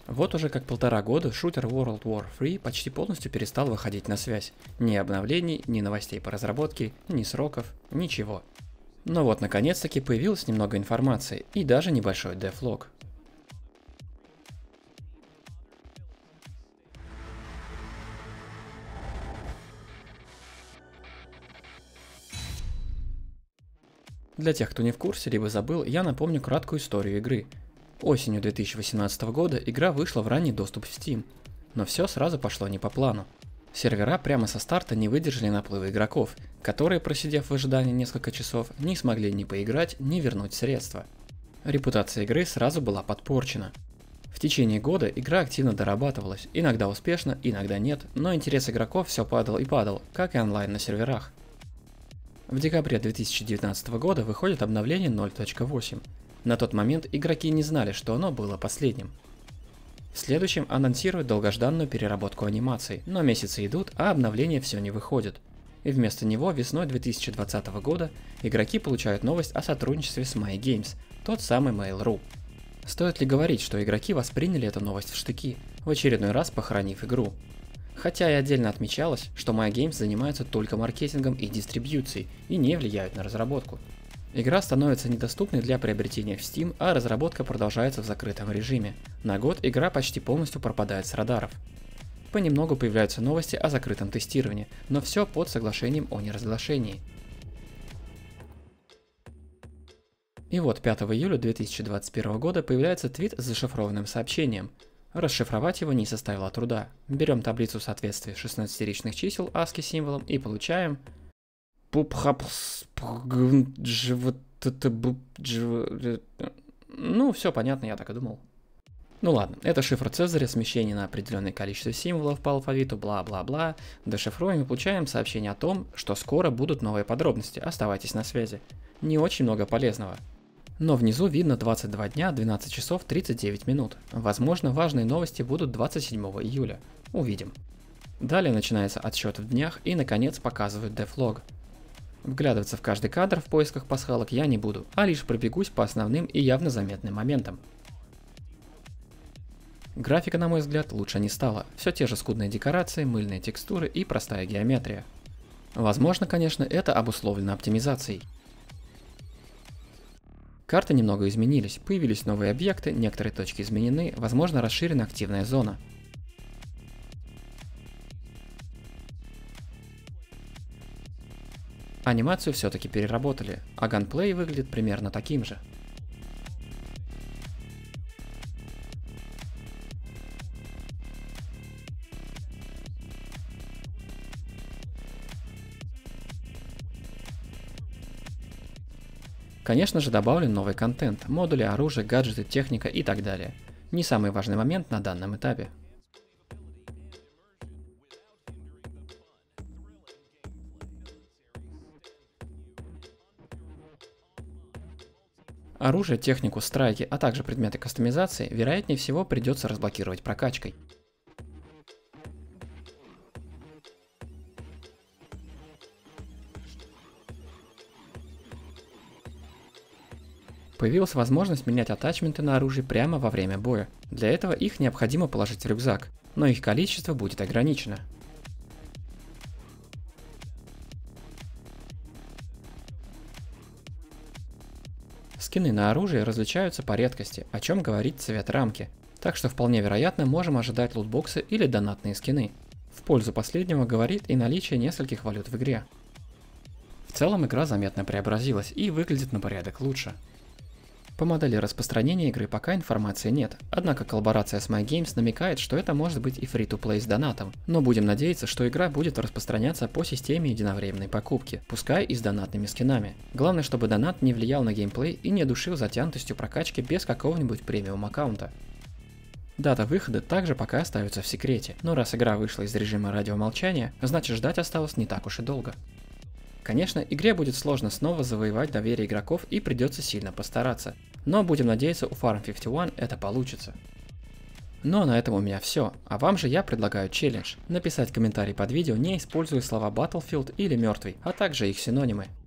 Вот уже как 1,5 года шутер World War 3 почти полностью перестал выходить на связь. Ни обновлений, ни новостей по разработке, ни сроков, ничего. Но вот наконец-таки появилось немного информации и даже небольшой дефлог. Для тех, кто не в курсе, либо забыл, я напомню краткую историю игры. Осенью 2018 года игра вышла в ранний доступ в Steam, но все сразу пошло не по плану. Сервера прямо со старта не выдержали наплыва игроков, которые, просидев в ожидании несколько часов, не смогли ни поиграть, ни вернуть средства. Репутация игры сразу была подпорчена. В течение года игра активно дорабатывалась, иногда успешно, иногда нет, но интерес игроков все падал и падал, как и онлайн на серверах. В декабре 2019 года выходит обновление 0.8. На тот момент игроки не знали, что оно было последним. В следующем анонсируют долгожданную переработку анимаций, но месяцы идут, а обновление все не выходит. И вместо него весной 2020 года игроки получают новость о сотрудничестве с MyGames, тот самый Mail.ru. Стоит ли говорить, что игроки восприняли эту новость в штыки, в очередной раз похоронив игру? Хотя и отдельно отмечалось, что MyGames занимаются только маркетингом и дистрибьюцией и не влияют на разработку. Игра становится недоступной для приобретения в Steam, а разработка продолжается в закрытом режиме. На год игра почти полностью пропадает с радаров. Понемногу появляются новости о закрытом тестировании, но все под соглашением о неразглашении. И вот 5 июля 2021 года появляется твит с зашифрованным сообщением. Расшифровать его не составило труда. Берем таблицу соответствия 16-ричных чисел ASCII символом и получаем... Ну, все понятно, я так и думал. Ну ладно, это шифр Цезаря, смещение на определенное количество символов по алфавиту, бла-бла-бла. Дешифруем и получаем сообщение о том, что скоро будут новые подробности, оставайтесь на связи. Не очень много полезного. Но внизу видно 22 дня, 12 часов 39 минут. Возможно, важные новости будут 27 июля. Увидим. Далее начинается отсчет в днях и наконец показывают дефлог. Вглядываться в каждый кадр в поисках пасхалок я не буду, а лишь пробегусь по основным и явно заметным моментам. Графика, на мой взгляд, лучше не стала. Все те же скудные декорации, мыльные текстуры и простая геометрия. Возможно, конечно, это обусловлено оптимизацией. Карты немного изменились, появились новые объекты, некоторые точки изменены, возможно, расширена активная зона. Анимацию все-таки переработали, а ганплей выглядит примерно таким же. Конечно же, добавлен новый контент, модули, оружие, гаджеты, техника и так далее. Не самый важный момент на данном этапе. Оружие, технику, страйки, а также предметы кастомизации, вероятнее всего, придется разблокировать прокачкой. Появилась возможность менять атачменты на оружие прямо во время боя. Для этого их необходимо положить в рюкзак, но их количество будет ограничено. Скины на оружие различаются по редкости, о чем говорит цвет рамки, так что вполне вероятно можем ожидать лутбоксы или донатные скины. В пользу последнего говорит и наличие нескольких валют в игре. В целом игра заметно преобразилась и выглядит на порядок лучше. По модели распространения игры пока информации нет, однако коллаборация с MyGames намекает, что это может быть и free-to-play с донатом, но будем надеяться, что игра будет распространяться по системе единовременной покупки, пускай и с донатными скинами. Главное, чтобы донат не влиял на геймплей и не душил затянутостью прокачки без какого-нибудь премиум аккаунта. Дата выхода также пока остается в секрете, но раз игра вышла из режима радиомолчания, значит ждать осталось не так уж и долго. Конечно, игре будет сложно снова завоевать доверие игроков и придется сильно постараться, но будем надеяться, у Farm 51 это получится. Ну а на этом у меня все, а вам же я предлагаю челлендж – написать комментарий под видео, не используя слова Battlefield или мертвый, а также их синонимы.